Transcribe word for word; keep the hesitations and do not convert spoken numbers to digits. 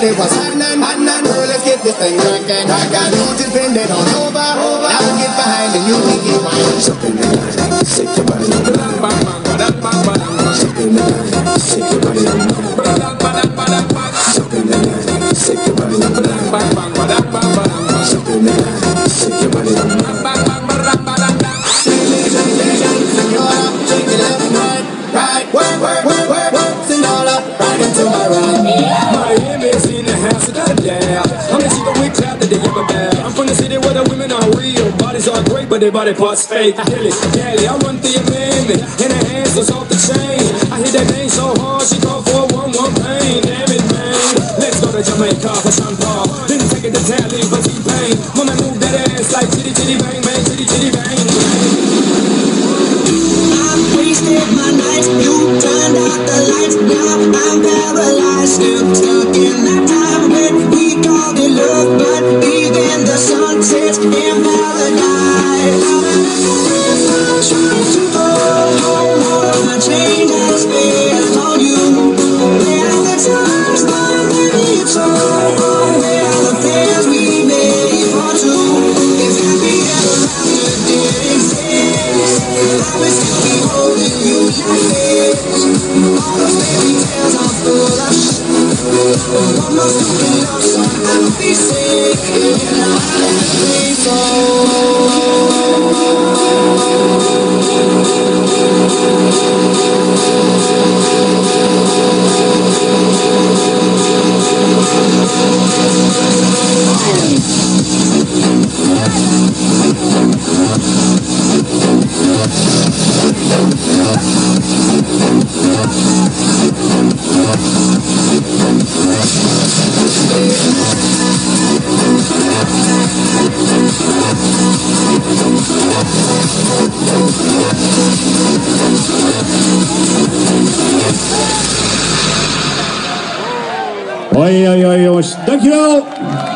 thought it was happening, happening. Oh, let's get this thing rockin', rockin'. You just bend it on over, over. Now get behind and you can get behind. Something that I shake your body on the line. Something that I shake your body on the line. Something that I shake your body on the line. Something that I shake your body on the line. Shake it left and right, right, work, work, work, work, work, Sinala, right into my right. Miami's in the house of the dad. I'm the chica with clap that they ever bad. I'm from the city where the women are real. Bodies are great, but their body parts fake. Dilly, dally, I run through your mammy. In her hands, goes off the chain. I hit that thing so hard, she called for a one-one pain. Damn it, man. Let's go to Jamaica for Sean Paul. Then take it to Tally for T-Pain. Mama move that ass like chitty chitty bang bang, chitty chitty bang. Wasted my nights, you turned out the lights. Now I'm paralyzed, still stuck in that time when we called it love. But even the sun sets in paradise. Trying to go home, all of my change I spent on you. Where are the times that maybe it's all wrong? Where are the plans we made for two? If happy ever after did exist, I would still be holding you like this. All the fairy tales are full of shit. One more stupid love song, I'll be sick. And I let me go. Hoi, hoi, hoi jongens, dankjewel!